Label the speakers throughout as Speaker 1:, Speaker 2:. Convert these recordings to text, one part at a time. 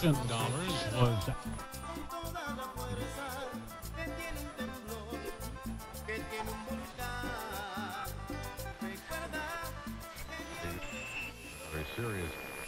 Speaker 1: was
Speaker 2: very serious.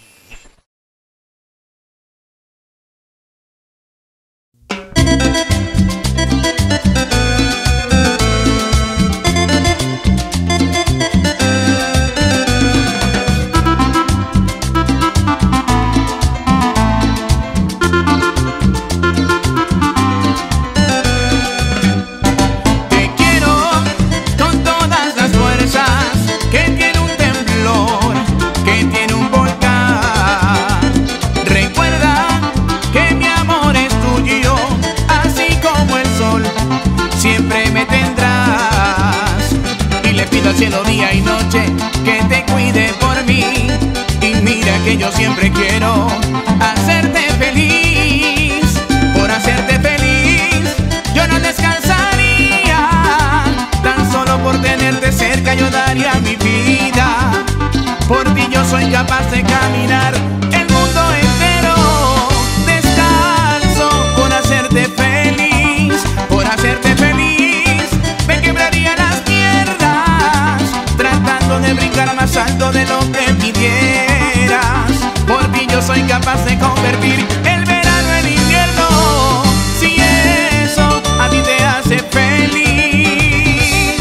Speaker 3: Siempre me tendrás y le pido al cielo día y noche que te cuide por mí. Y mira que yo siempre quiero hacerte feliz. Por hacerte feliz yo no descansaría. Tan solo por tenerte cerca yo daría mi vida. Por ti yo soy capaz de caminar el mundo entero descalzo por hacerte feliz. Por hacerte feliz me quebraría las piernas tratando de brincar más alto de lo que pidieras. Por ti yo soy capaz de convertir el verano en invierno, si eso a ti te hace feliz.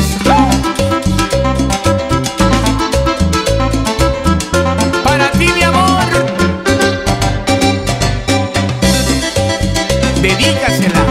Speaker 3: Para ti mi amor, dedícasela.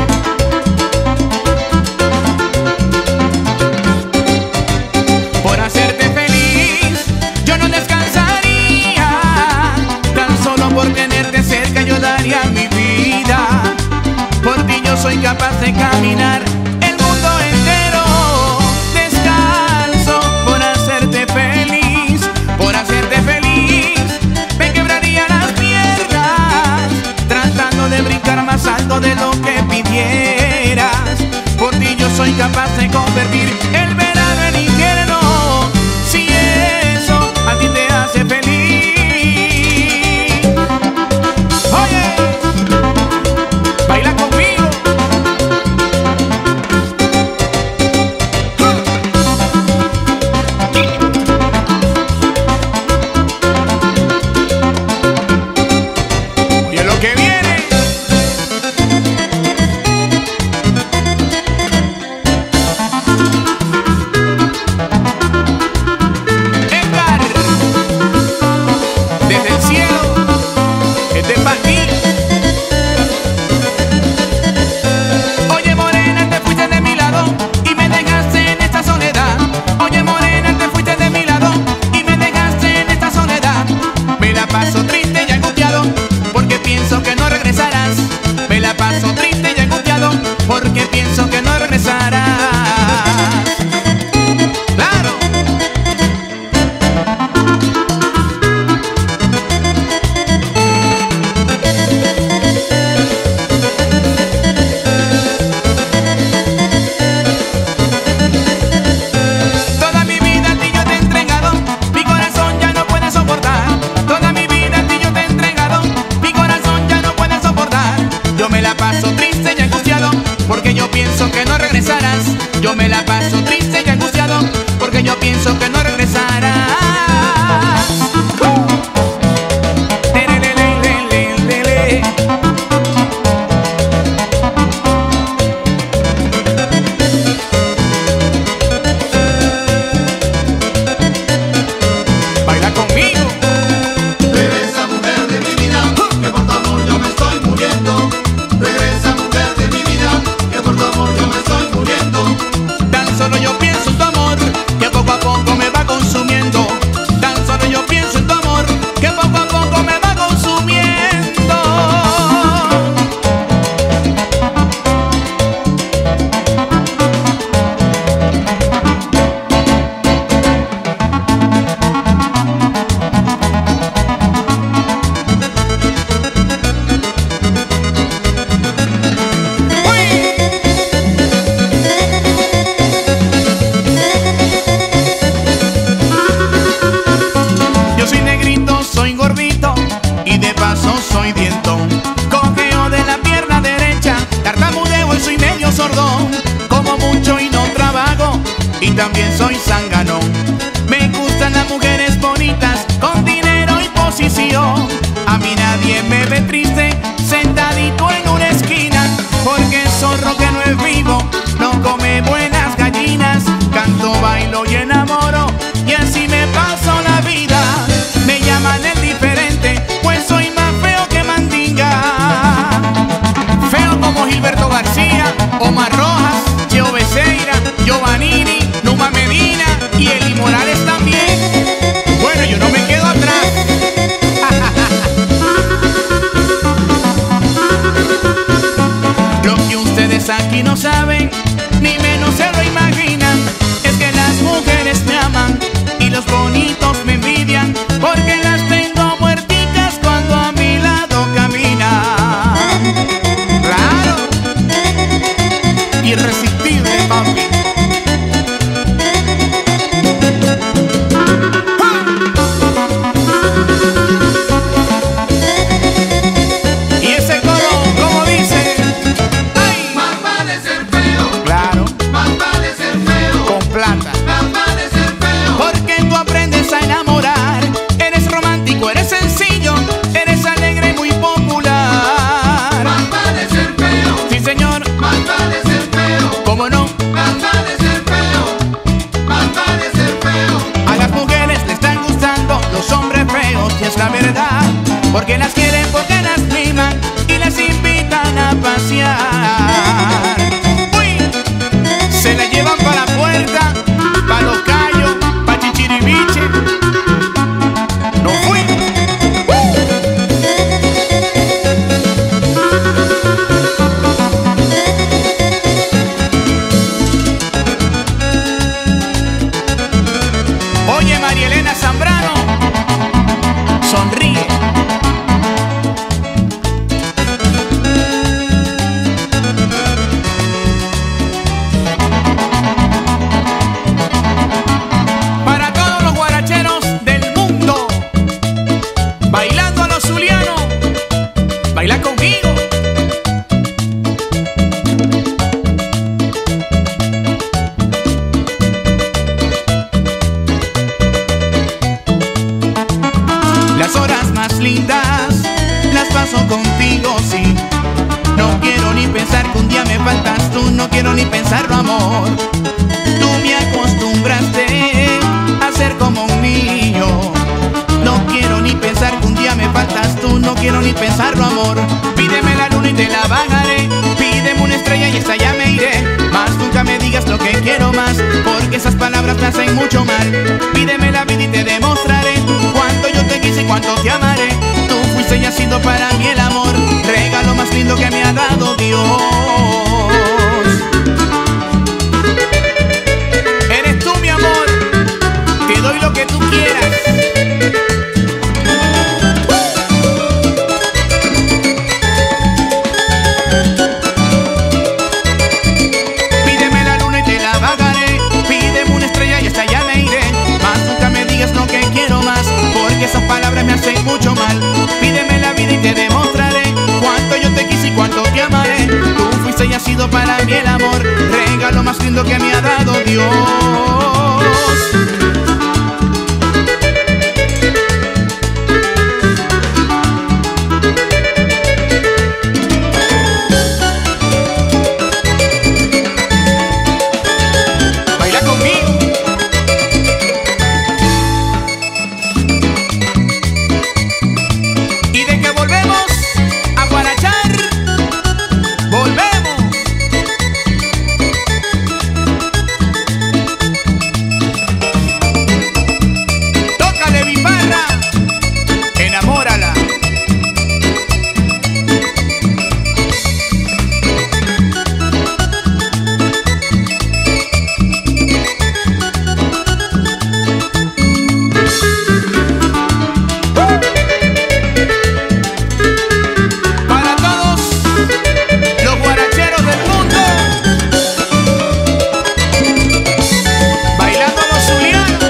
Speaker 3: Por tenerte cerca yo daría mi vida. Por ti yo soy capaz de caminar el mundo entero descalzo por hacerte feliz. Por hacerte feliz me quebraría las piernas tratando de brincar más alto de lo que pidieras. Por ti yo soy capaz de convertir el verano en invierno, si eso a ti te hace feliz. Baila conmigo. Oye lo que viene. Edgar, desde el cielo, este es para ti. Paso triste y angustiado porque pienso que no regresarás. Me la paso triste y angustiado porque pienso que no regresarás. ¡Claro! Toda mi vida a ti yo te he entregado, mi corazón ya no puede soportar. Yo me la paso triste y angustiado porque yo pienso que no regresarás. Yo me la paso triste y angustiado porque yo pienso que no regresarás. Baila conmigo.
Speaker 4: Regresa mujer de mi vida, que por tu amor yo me estoy muriendo. Regresa mujer de mi vida, que por tu amor yo me estoy muriendo.
Speaker 3: Tan solo yo pienso y también soy zanganón. Me gustan las mujeres bonitas, con dinero y posición. A mí nadie me ve triste, sentadito en una esquina, porque el zorro que no es vivo no come buenas gallinas. Canto, bailo y enamoro, y así me paso la vida. Me llaman el diferente, pues soy más feo que mandinga. Feo como Gilberto García, Omar Rojas, Cheo Becerra, Giovannini, Numa Medina y Eli Morales también. Bueno, yo no me quedo atrás. Lo que ustedes aquí no saben, ni menos se lo imaginan, es que las mujeres me aman y los bonitos me envidian, porque las tengo muerticas cuando a mi lado caminan. Claro, irresistible, papi. Y ese coro, como dice, ¡ay!
Speaker 4: Más vale ser feo,
Speaker 3: Claro,
Speaker 4: más vale ser feo,
Speaker 3: con plata.
Speaker 4: más vale ser feo.
Speaker 3: Porque tú aprendes a enamorar. Eres romántico, eres sencillo, eres alegre y muy popular.
Speaker 4: Más vale ser feo,
Speaker 3: Sí, señor,
Speaker 4: más vale ser feo,
Speaker 3: cómo no.
Speaker 4: más vale ser feo, más vale ser feo.
Speaker 3: A las mujeres le están gustando los hombres feos, y es la verdad, porque las quieren, porque las miman y las invitan a pasear. Uy, se la llevan para la puerta, para Los Cayos, para Chichiriviche. No fui. Oye, María Elena Zambrano, sonríe. Para todos los guaracheros del mundo, bailando a los zulianos, baila conmigo. Las horas más lindas las paso contigo, sí. No quiero ni pensar que un día me faltas tú, no quiero ni pensarlo, amor. Tú me acostumbraste a ser como un niño. No quiero ni pensar que un día me faltas tú, no quiero ni pensarlo, amor. Pídeme la luna y te la bajaré, pídeme una estrella y esta ya me iré. Más nunca me digas lo que quiero más, porque esas palabras me hacen mucho mal. Pídeme la vida y te demostraré cuánto yo te quise y cuánto te amaré. Tú fuiste y has sido para mí el amor, regalo más lindo que me ha dado Dios. Eres tú, mi amor, te doy lo que tú quieras. Pídeme la luna y te la bajaré, pídeme una estrella y esta ya me iré. Más nunca me digas lo que quiero más, porque esas palabras me hacen mucho mal. Pídeme la vida y te demostraré cuánto yo te quise y cuánto te amaré. Tú fuiste y has sido para mí el amor, regalo más lindo que me ha dado Dios. Baila conmigo. Y de que volvemos a guarachar, volvemos. Tócale, Biparra, enamórala. Para todos los guaracheros del mundo, bailando los zulianos.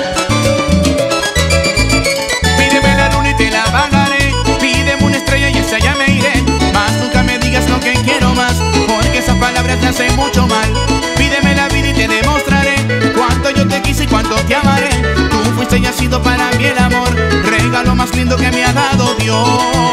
Speaker 3: Pídeme la luna y te la bajaré, pídeme una estrella y esa ya me iré. Más nunca me digas lo que quiero más, porque esas palabras te hacen mucho mal. Pídeme la vida y te demostraré cuánto Dios.